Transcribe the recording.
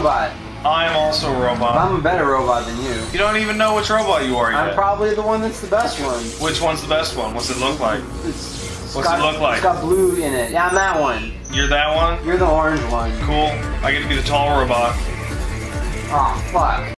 robot. I'm also a robot. I'm a better robot than you. You don't even know which robot you are yet. I'm probably the one that's the best one. Which one's the best one? What's it look like? What's it look like? It's got blue in it. Yeah, I'm that one. You're that one? You're the orange one. Cool. I get to be the tall robot. Oh, fuck.